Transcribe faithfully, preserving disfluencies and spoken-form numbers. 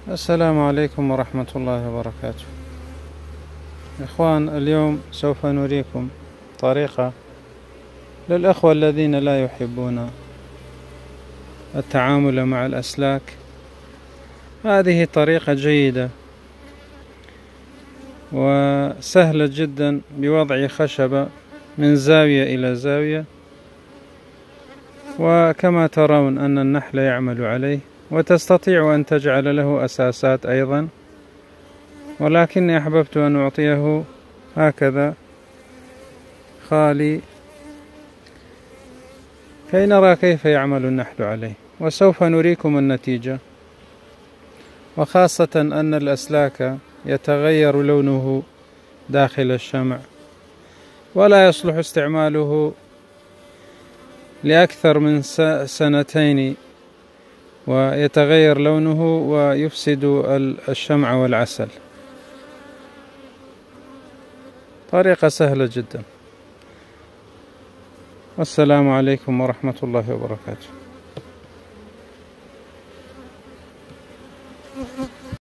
السلام عليكم ورحمة الله وبركاته. إخوان، اليوم سوف نريكم طريقة للأخوة الذين لا يحبون التعامل مع الأسلاك. هذه طريقة جيدة وسهلة جدا بوضع خشبة من زاوية إلى زاوية، وكما ترون أن النحل يعمل عليه، وتستطيع أن تجعل له أساسات أيضا، ولكني أحببت أن أعطيه هكذا خالي كي نرى كيف يعمل النحل عليه، وسوف نريكم النتيجة. وخاصة أن الأسلاك يتغير لونه داخل الشمع، ولا يصلح استعماله لأكثر من سنتين ويتغير لونه ويفسد الشمع والعسل. طريقة سهلة جدا. والسلام عليكم ورحمة الله وبركاته.